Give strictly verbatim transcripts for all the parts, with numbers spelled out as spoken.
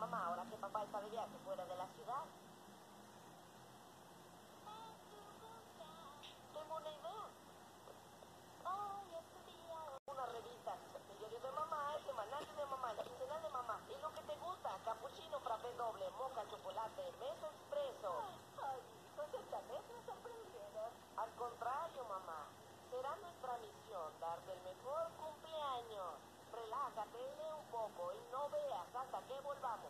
mamá ahora que papá está de viaje fuera de la ciudad? Tengo una idea. Hoy es tu día. Una revista, el diario de mamá, el semanal de mamá, el quincenal de mamá. Es lo que te gusta, capuchino, frappé doble, moca, chocolate, mesa expreso. Ay, hijos, esta vez me sorprendieron. Al contrario, mamá. Será nuestra misión darte el mejor cumpleaños. Relájate, lee un poco y no veas hasta que volvamos.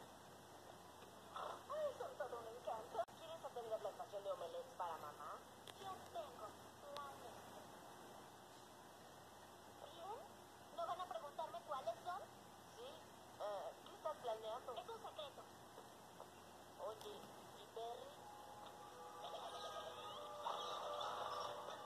Ay, son todo un encanto. ¿Quieres atender la estación de omelets para mamá? Yo tengo.